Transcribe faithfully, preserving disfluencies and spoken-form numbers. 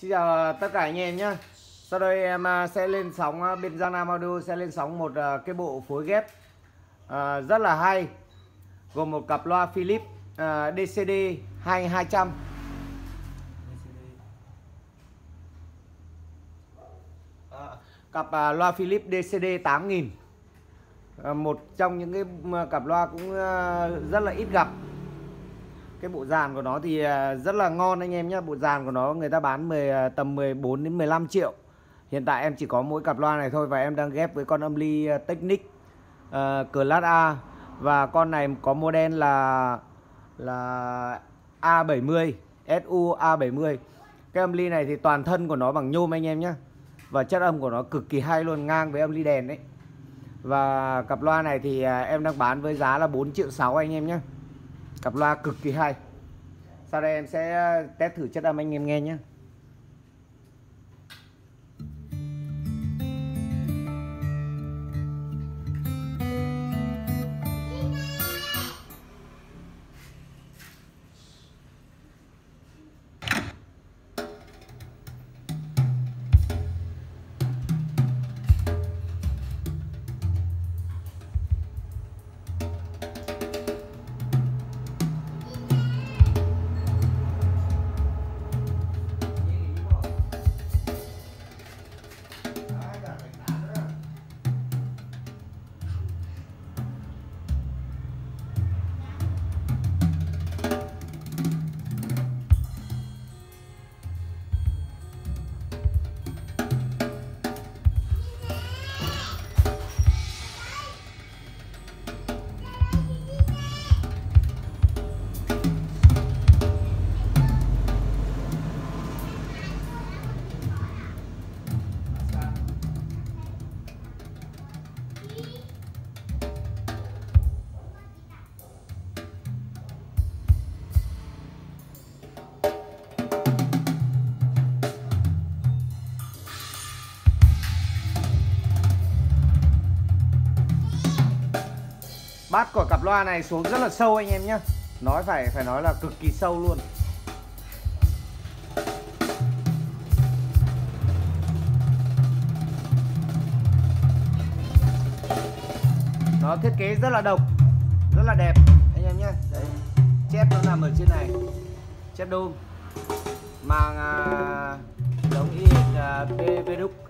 Xin chào tất cả anh em nhé. Sau đây em sẽ lên sóng, bên Giang Nam Audio sẽ lên sóng một cái bộ phối ghép rất là hay, gồm một cặp loa Philips đê xê đê hai hai trăm, cặp loa Philips đê xê đê tám nghìn, một trong những cái cặp loa cũng rất là ít gặp. Cái bộ dàn của nó thì rất là ngon anh em nhé. Bộ dàn của nó người ta bán mười, tầm mười bốn đến mười lăm triệu. Hiện tại em chỉ có mỗi cặp loa này thôi, và em đang ghép với con âm ly Technics uh, Class A. Và con này có model là là A bảy mươi, ét u A bảy mươi. Cái âm ly này thì toàn thân của nó bằng nhôm anh em nhé. Và chất âm của nó cực kỳ hay luôn, ngang với âm ly đèn đấy. Và cặp loa này thì em đang bán với giá là bốn triệu sáu anh em nhé. Cặp loa cực kỳ hay. Sau đây em sẽ test thử chất âm anh em nghe nhé. Bass của cặp loa này xuống rất là sâu anh em nhé. Nói phải phải nói là cực kỳ sâu luôn. Nó thiết kế rất là độc, rất là đẹp anh em nhé. Đấy, chép nó nằm ở trên này, chép đôm, mang uh, giống y uh, bê đúc.